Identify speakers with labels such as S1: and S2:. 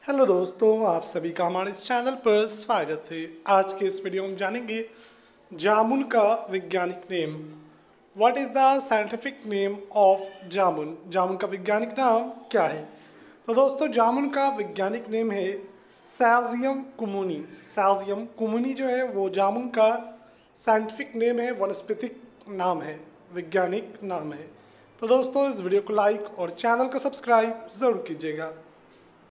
S1: Hello दोस्तों, आप सभी का हमारे इस चैनल पर स्वागत है। आज के इस वीडियो में जानेंगे जामुन का वैज्ञानिक name. What is the scientific name of jamun? जामुन का वैज्ञानिक नाम क्या है? तो दोस्तों, जामुन का वैज्ञानिक नेम है सैलजियम कुमुनी। सैलजियम कुमुनी जो है वो जामुन का साइंटिफिक नेम है, वनस्पतिक नाम है, वैज्ञानिक नाम है। तो दोस्तों, इस वीडियो को लाइक और चैनल को सब्सक्राइब ज़रूर कीजिएगा।